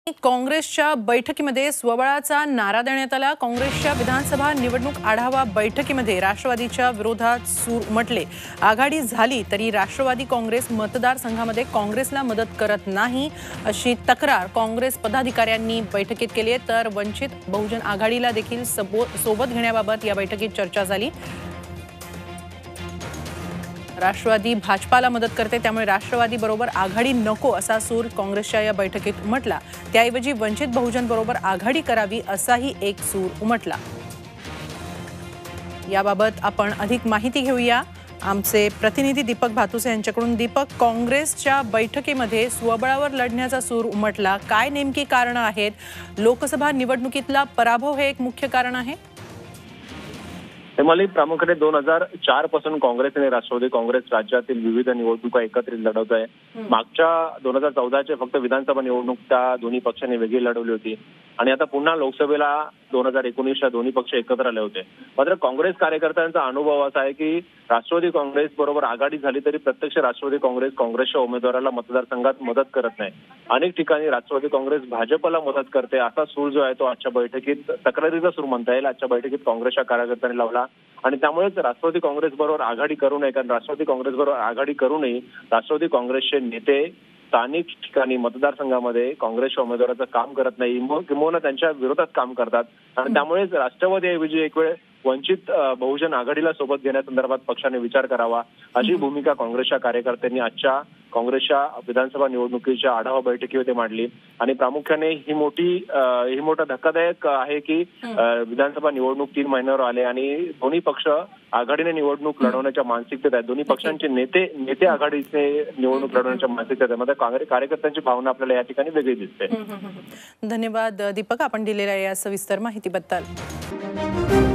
काँग्रेसच्या बैठकीमध्ये स्वबळाचा नारा देण्यात आला। काँग्रेसच्या विधानसभा निवडणूक आढावा बैठकीमध्ये राष्ट्रवादीच्या विरोधात सूर उमटले। आघाडी झाली तरी राष्ट्रवादी काँग्रेस मतदारसंघामध्ये काँग्रेसला मदत करत नाही अशी तक्रार काँग्रेस पदाधिकाऱ्यांनी बैठकीत केली आहे। तर वंचित बहुजन आघाडीला देखील सोबत घेण्याबाबत या बैठकीत चर्चा झाली। राष्ट्रवादी भाजपाला मदत करते, त्यामुळे राष्ट्रवादी बरोबर आघाडी नको असा सूर काँग्रेसच्या या बैठकीत उमटला। त्याऐवजी वंचित बहुजन बरोबर आघाडी करावी असाही एक सूर उमटला। याबाबत आपण अधिक माहिती घेऊया आमचे प्रतिनिधी दीपक भातुसे यांच्याकडून। दीपक, काँग्रेसच्या बैठकीमध्ये स्वबळावर लढण्याचा सूर उमटला, काय नेमकी कारण आहेत? लोकसभा निवडणुकीतला पराभव हे एक मुख्य कारण आहे? हिमाली, प्रामुख्याने 2004 पासून काँग्रेस आणि राष्ट्रवादी काँग्रेस राज्यातील विविध निवडणुका एकत्रित लढवत आहे। मागच्या 2014चे फक्त विधानसभा निवडणूक त्या दोन्ही पक्षांनी वेगळी लढवली होती आणि आता पुन्हा लोकसभेला 2019च्या दोन्ही पक्ष एकत्र आले होते। मात्र काँग्रेस कार्यकर्त्यांचा अनुभव असा आहे की राष्ट्रवादी काँग्रेस बरोबर आघाडी झाली तरी प्रत्यक्ष राष्ट्रवादी काँग्रेस काँग्रेसच्या उमेदवाराला मतदारसंघात मदत करत नाही। अनेक ठिकाणी राष्ट्रवादी काँग्रेस भाजपला मदत करते असा सूर जो आहे तो आजच्या बैठकीत तक्रारीचा सूर म्हणता येईल आजच्या बैठकीत काँग्रेसच्या कार्यकर्त्यांनी लावला आणि त्यामुळेच राष्ट्रवादी काँग्रेस बरोबर आघाडी करू नये, कारण राष्ट्रवादी काँग्रेस बरोबर आघाडी करू नये राष्ट्रवादी काँग्रेसचे नेते स्थानिक ठिकाणी मतदारसंघामध्ये काँग्रेसच्या उमेदवाराचं काम करत नाही, किंबहुना त्यांच्या विरोधात काम करतात आणि त्यामुळेच राष्ट्रवादीऐवजी एक वेळ वंचित बहुजन आघाडीला सोबत घेण्यासंदर्भात पक्षाने विचार करावा अशी भूमिका काँग्रेसच्या कार्यकर्त्यांनी आजच्या काँग्रेसच्या विधानसभा निवडणुकीच्या आढावा बैठकीमध्ये मांडली आणि प्रामुख्याने ही मोठा धक्कादायक आहे की विधानसभा निवडणूक 3 महिन्यावर आले आणि दोन्ही पक्ष आघाडीने निवडणूक लढवण्याच्या मानसिकतेत आहेत। दोन्ही पक्षांचे नेते आघाडीचे निवडणूक लढवण्याच्या मानसिकतेत आहेत। मात्र कार्यकर्त्यांची भावना आपल्याला या ठिकाणी वेगळी दिसते। धन्यवाद दीपक, आपण दिलेल्या या सविस्तर माहितीबद्दल।